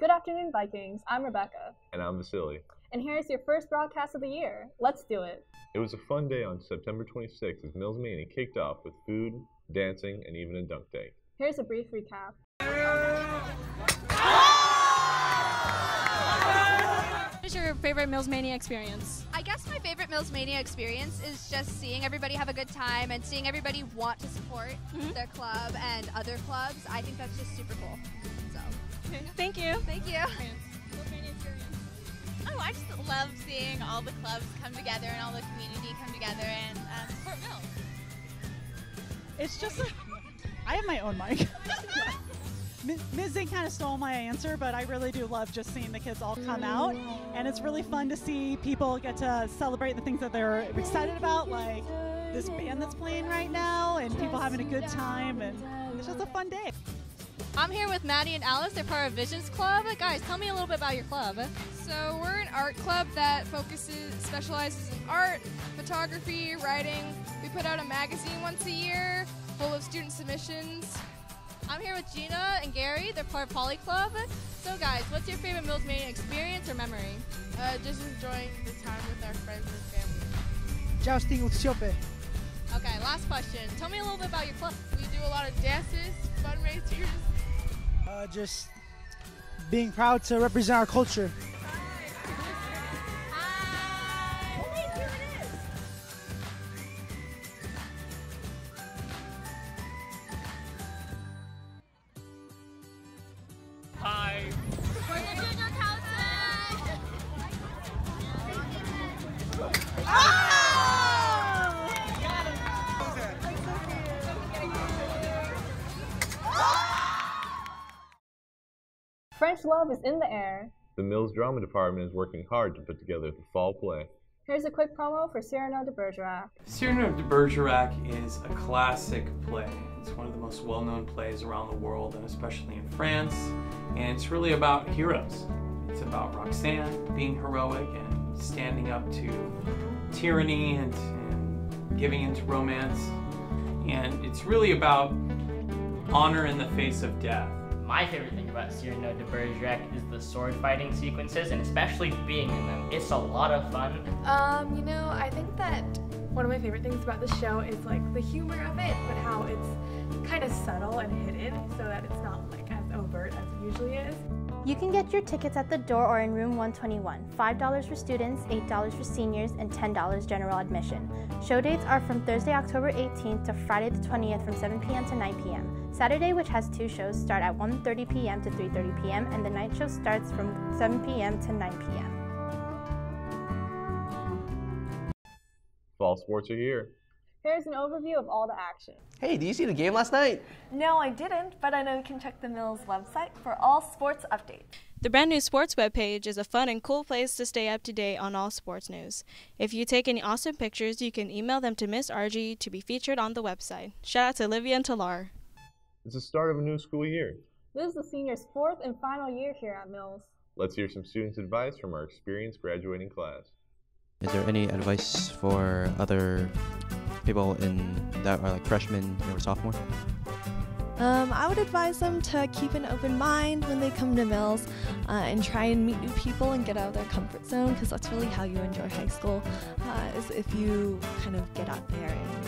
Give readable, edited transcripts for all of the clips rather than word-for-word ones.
Good afternoon, Vikings. I'm Rebecca. And I'm Vasily. And here's your first broadcast of the year. Let's do it. It was a fun day on September 26th as Mills Mania kicked off with food, dancing, and even a dunk tank. Here's a brief recap. What is your favorite Mills Mania experience? I guess my favorite Mills Mania experience is just seeing everybody have a good time and seeing everybody want to support their club and other clubs. I think that's just super cool. So, Thank you. thank you. Mills Mania experience. Oh, I just love seeing all the clubs come together and all the community come together and support Mills. It's just I have my own mic. Ms. Zing kind of stole my answer, but I really do love just seeing the kids all come out. And it's really fun to see people get to celebrate the things that they're excited about, like this band that's playing right now, and people having a good time, and it's just a fun day. I'm here with Maddie and Alice. They're part of Visions Club. Guys, tell me a little bit about your club. So we're an art club that specializes in art, photography, writing. We put out a magazine once a year full of student submissions. I'm here with Gina and Gary. They're part of Poly Club. So guys, what's your favorite Mills Mania experience or memory? Just enjoying the time with our friends and family. Jousting with Siope. Okay, last question. Tell me a little bit about your club. We do a lot of dances, fundraisers. Just being proud to represent our culture. Hi. We're the Junior Council! French love is in the air. The Mills Drama Department is working hard to put together the fall play. Here's a quick promo for Cyrano de Bergerac. Cyrano de Bergerac is a classic play. It's one of the most well-known plays around the world, and especially in France. And it's really about heroes. It's about Roxanne being heroic and standing up to tyranny and giving into romance. And it's really about honor in the face of death. My favorite thing about Cyrano de Bergerac is the sword fighting sequences, and especially being in them. It's a lot of fun. I think that one of my favorite things about the show is like the humor of it, but how it's kind of subtle and hidden so that it's not like as overt as it usually is. You can get your tickets at the door or in room 121. $5 for students, $8 for seniors, and $10 general admission. Show dates are from Thursday, October 18th to Friday the 20th from 7 p.m. to 9 p.m. Saturday, which has two shows, start at 1:30 p.m. to 3:30 p.m. and the night show starts from 7 p.m. to 9 p.m. Fall sports are here. Here's an overview of all the action. Hey, did you see the game last night? No, I didn't, but I know you can check the Mills website for all sports updates. The brand new sports webpage is a fun and cool place to stay up to date on all sports news. If you take any awesome pictures, you can email them to Miss RG to be featured on the website. Shout out to Olivia and Talar. It's the start of a new school year. This is the seniors' fourth and final year here at Mills. Let's hear some students' advice from our experienced graduating class. Is there any advice for other people that are like freshmen or sophomore? I would advise them to keep an open mind when they come to Mills and try and meet new people and get out of their comfort zone, because that's really how you enjoy high school, is if you kind of get out there and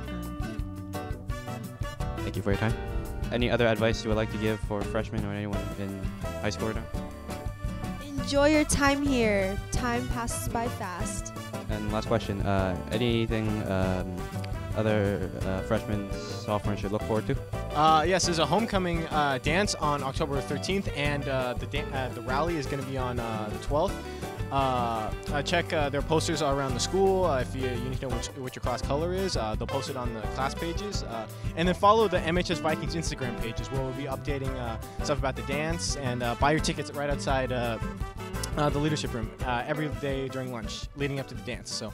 Thank you for your time. Any other advice you would like to give for freshmen or anyone in high school right now? enjoy your time here. Time passes by fast. And last question, anything other freshmen, sophomores should look forward to? Yes, there's a homecoming dance on October 13th, and the rally is going to be on the 12th. Check their posters around the school. If you need to know what your class color is, they'll post it on the class pages. And then follow the MHS Vikings Instagram pages, where we'll be updating stuff about the dance, and buy your tickets right outside the leadership room every day during lunch leading up to the dance. So.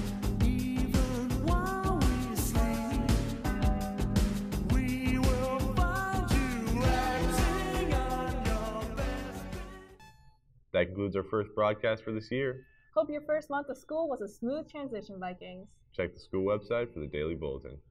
Will That concludes our first broadcast for this year. Hope your first month of school was a smooth transition, Vikings. Check the school website for the daily bulletin.